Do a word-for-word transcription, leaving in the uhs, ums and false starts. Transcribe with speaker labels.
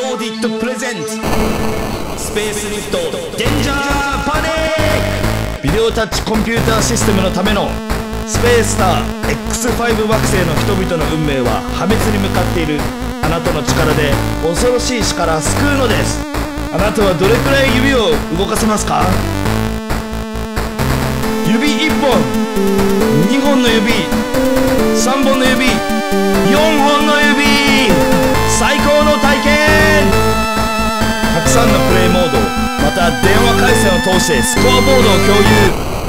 Speaker 1: オーディットプレゼンツスペースリフトデンジャーパニック。ビデオタッチコンピューターシステムのためのスペースター エックスファイブ 惑星の人々の運命は破滅に向かっている。あなたの力で恐ろしい死から救うのです。あなたはどれくらい指を動かせますか？指いっぽん、にほんの指、さんぼんの指、よんほんの指、最高の体験。たくさんのプレイモード、また電話回線を通してスコアボードを共有。